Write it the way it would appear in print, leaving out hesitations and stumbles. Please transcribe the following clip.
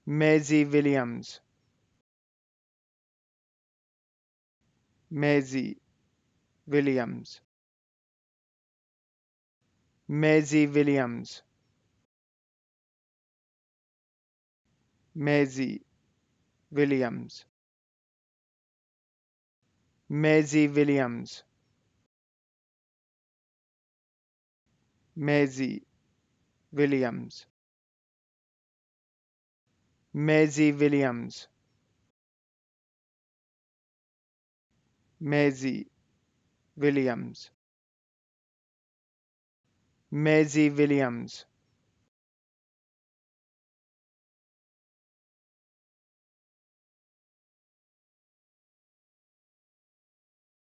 Maisie Williams. Maisie Williams. Maisie Williams. Maisie Williams. Maisie Williams. Maisie Williams. Maisie Williams. Maisie Williams. Maisie Williams.